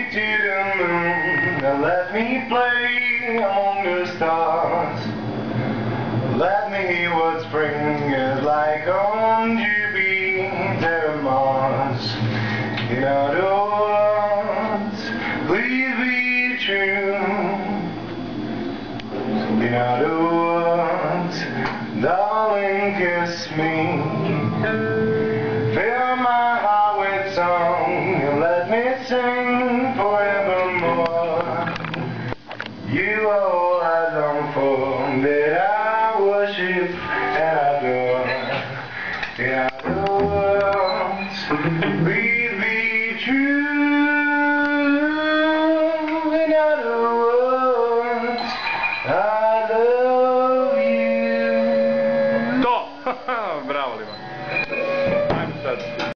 to the moon and let me play among the stars. Let me hear what spring is like on Jupiter and Mars. In other words, please be true. In other words, darling, kiss me. Fill my heart with song and let me sing forevermore. You are all I long for, that I worship and adore. In other words, please be true. In other words, I love you. To! Bravo, Livan. Ajmo sad.